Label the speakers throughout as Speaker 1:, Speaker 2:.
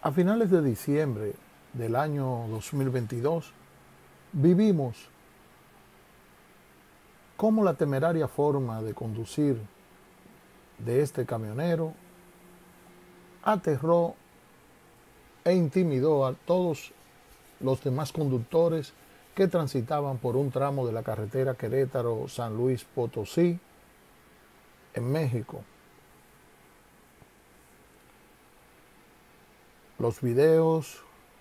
Speaker 1: A finales de diciembre del año 2022, vivimos cómo la temeraria forma de conducir de este camionero aterró e intimidó a todos los demás conductores que transitaban por un tramo de la carretera Querétaro-San Luis Potosí, en México. Los videos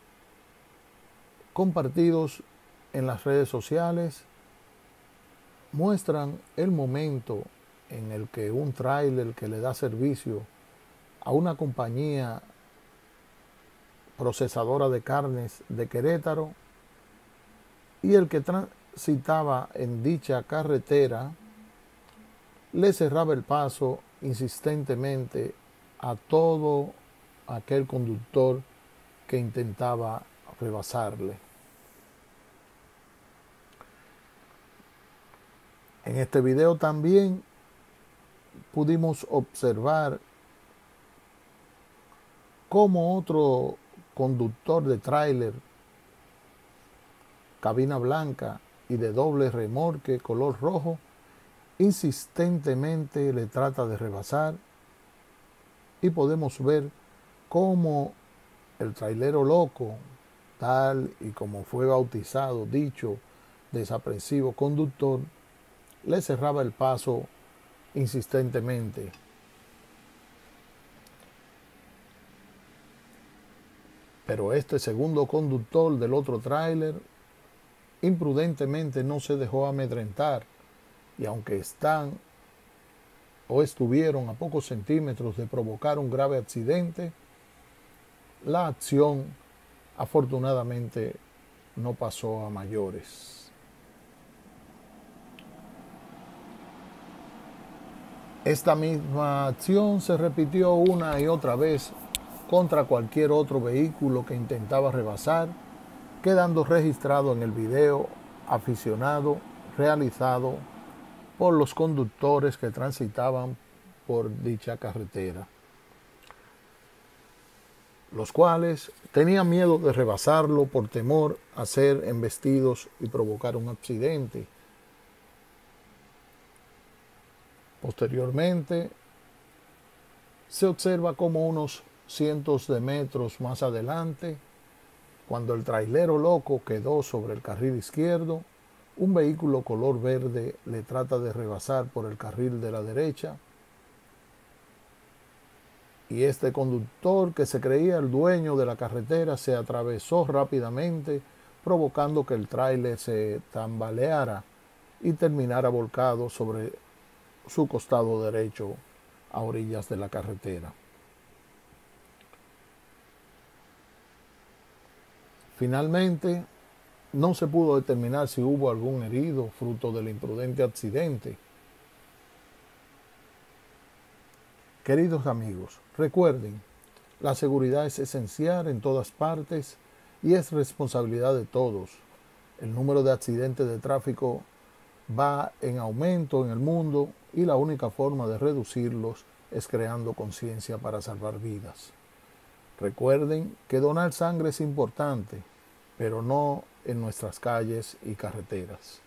Speaker 1: compartidos en las redes sociales muestran el momento en el que un tráiler que le da servicio a una compañía procesadora de carnes de Querétaro y el que transitaba en dicha carretera le cerraba el paso insistentemente a todo aquel conductor que intentaba rebasarle. En este video también pudimos observar cómo otro conductor de tráiler, cabina blanca y de doble remolque color rojo, insistentemente le trata de rebasar, y podemos ver cómo el trailero loco, tal y como fue bautizado dicho desaprensivo conductor, le cerraba el paso insistentemente. Pero este segundo conductor del otro tráiler imprudentemente no se dejó amedrentar, y aunque estuvieron a pocos centímetros de provocar un grave accidente, la acción afortunadamente no pasó a mayores. Esta misma acción se repitió una y otra vez contra cualquier otro vehículo que intentaba rebasar, quedando registrado en el video aficionado realizado por los conductores que transitaban por dicha carretera, los cuales tenían miedo de rebasarlo por temor a ser embestidos y provocar un accidente. Posteriormente, se observa como unos cientos de metros más adelante, cuando el trailero loco quedó sobre el carril izquierdo, un vehículo color verde le trata de rebasar por el carril de la derecha, y este conductor, que se creía el dueño de la carretera, se atravesó rápidamente, provocando que el tráiler se tambaleara y terminara volcado sobre su costado derecho a orillas de la carretera. Finalmente, no se pudo determinar si hubo algún herido fruto del imprudente accidente. Queridos amigos, recuerden, la seguridad es esencial en todas partes y es responsabilidad de todos. El número de accidentes de tráfico va en aumento en el mundo, y la única forma de reducirlos es creando conciencia para salvar vidas. Recuerden que donar sangre es importante, pero no en nuestras calles y carreteras.